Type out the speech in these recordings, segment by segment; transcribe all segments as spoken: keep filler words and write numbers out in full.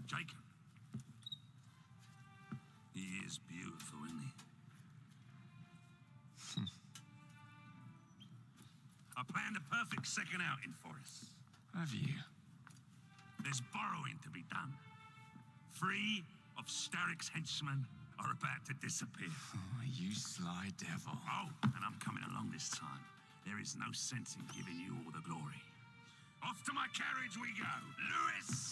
Jacob. He is beautiful, isn't he? I planned a perfect second outing for us. Have you? There's borrowing to be done. Three of Starrick's henchmen are about to disappear. Oh, you sly devil. Oh, and I'm coming along this time. There is no sense in giving you all the glory. Off to my carriage we go. Lewis!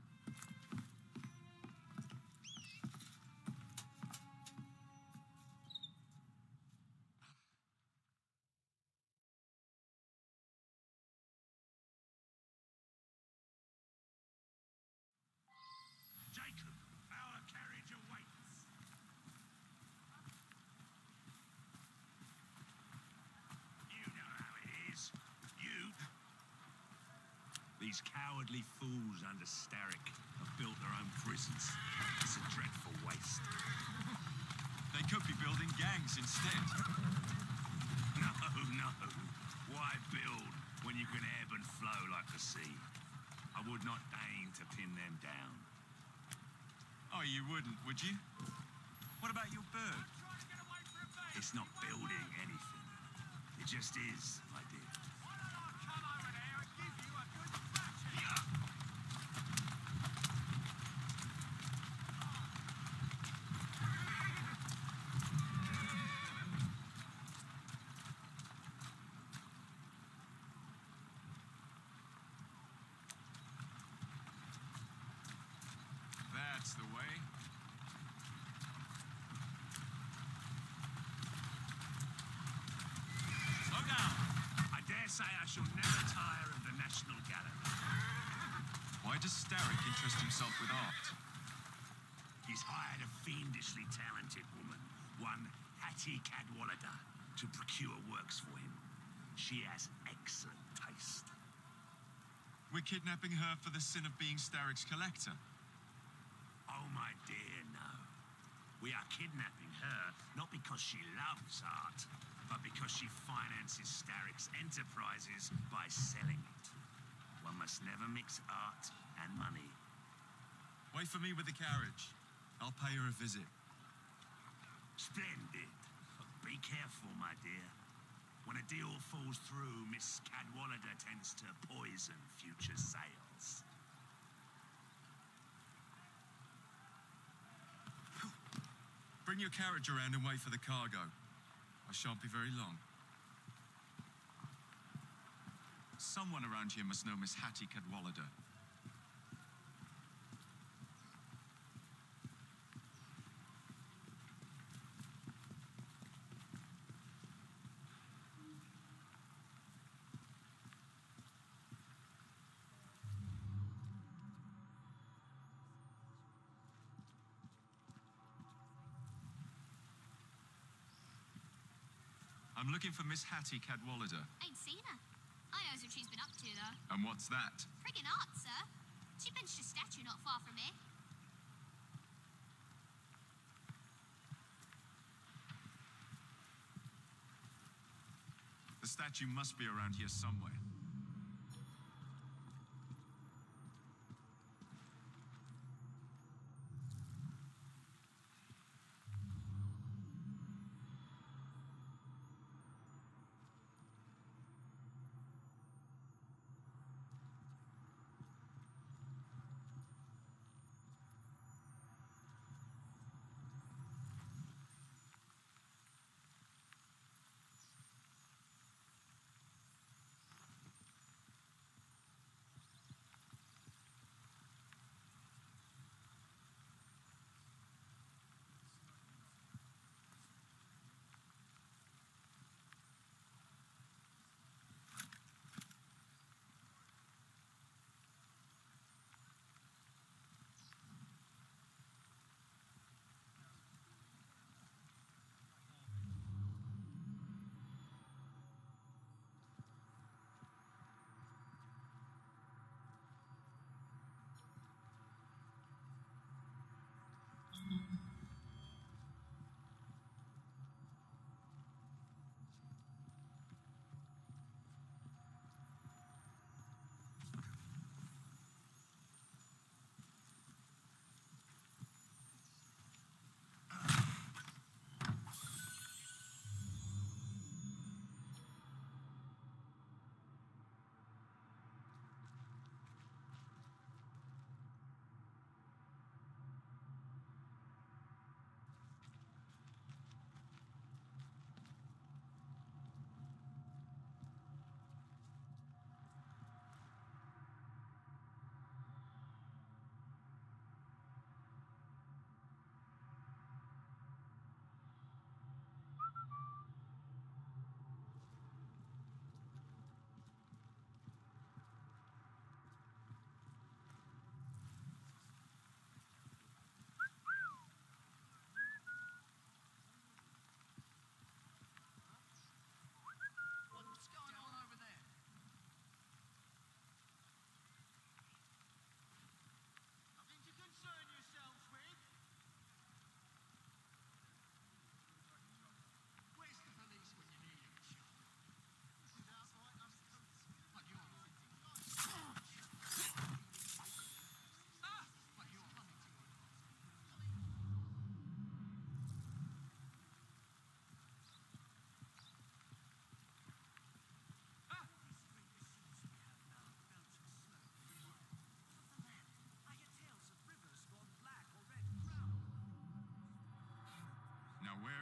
Jacob, our carriage awaits. You know how it is. You... These cowardly fools under Starrick have built their own prisons. It's a dreadful waste. They could be building gangs instead. No, no. Why build when you can ebb and flow like the sea? I would not deign to pin them down. Oh, you wouldn't, would you? What about your bird? It's not building anything. It just is, my dear. That's the way. Slow down. I dare say I shall never tire of the National Gallery. Why does Starrick interest himself with art? He's hired a fiendishly talented woman, one Hattie Cadwallader, to procure works for him. She has excellent taste. We're kidnapping her for the sin of being Starrick's collector. Oh, my dear, no. We are kidnapping her not because she loves art, but because she finances Starrick's enterprises by selling it. One must never mix art and money. Wait for me with the carriage. I'll pay her a visit. Splendid. But be careful, my dear. When a deal falls through, Miss Cadwallader tends to poison future sales. Bring your carriage around and wait for the cargo. I shan't be very long. Someone around here must know Miss Hattie Cadwallader. I'm looking for Miss Hattie Cadwallader. Ain't seen her. I knows what she's been up to, though. And what's that? Friggin' art, sir. She benched a statue not far from here. The statue must be around here somewhere.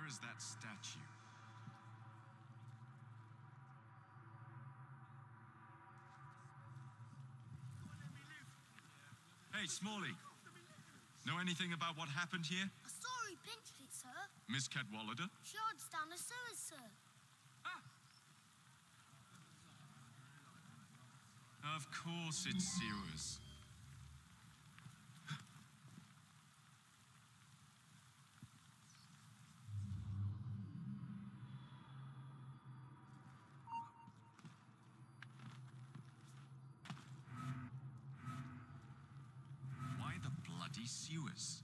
is that statue? Hey, Smalley. Know anything about what happened here? I saw who pinched it, sir. Miss Cadwallader? She hides down the sewers, sir. Of course it's sewers. Why the bloody sewers?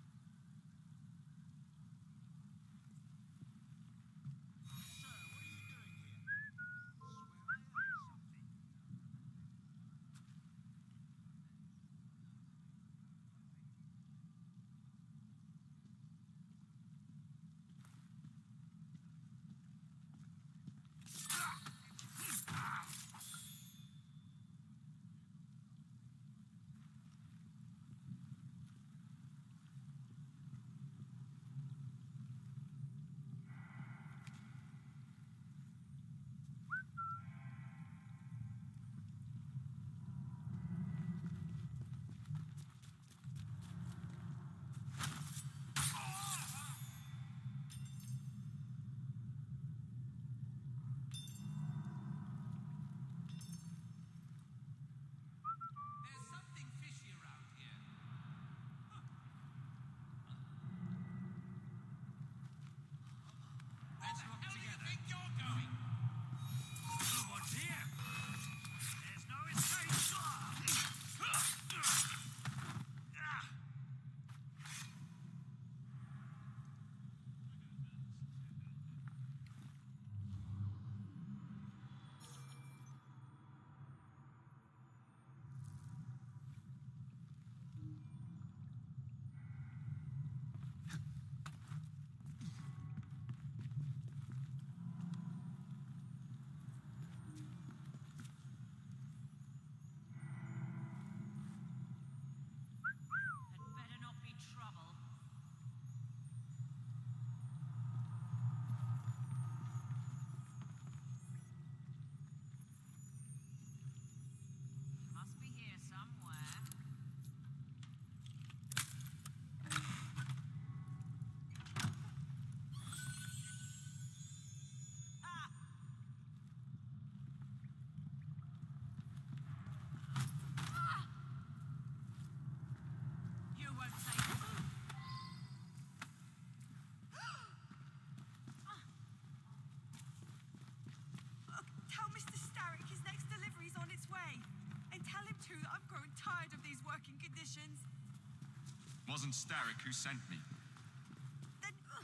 Wasn't Starrick who sent me. Then... Uh,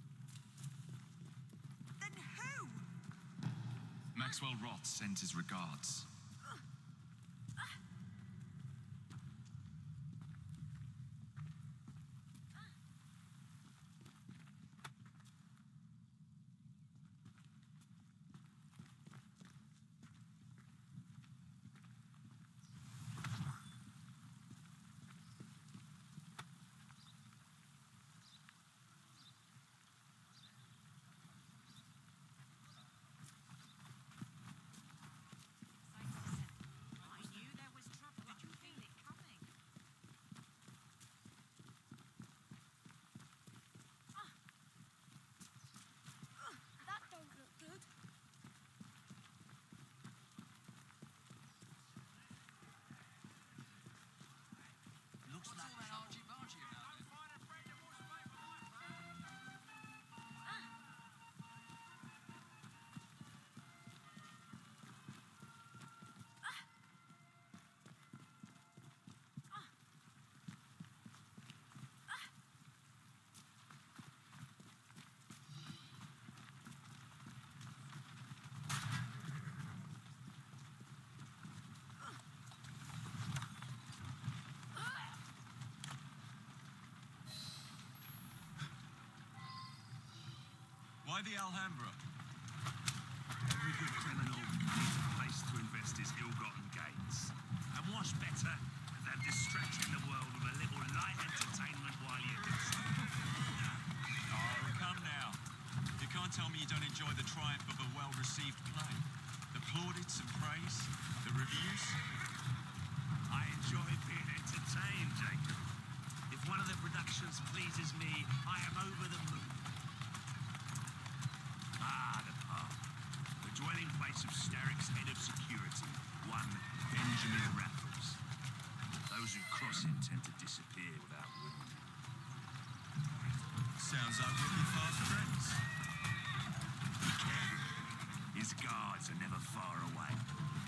then who? Maxwell Roth sends his regards. Why the Alhambra? Every good criminal needs a place to invest his ill-gotten gains. And what's better than distracting the world with a little light entertainment while you do so? Oh, come now. pleases me, I am over the moon. Ah, the park. The dwelling place of Starrick's head of security, one Benjamin Raffles. Those who cross him tend to disappear without warning. Sounds like we'll be fast friends. Be careful. His guards are never far away.